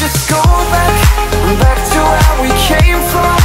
just go back to where we came from.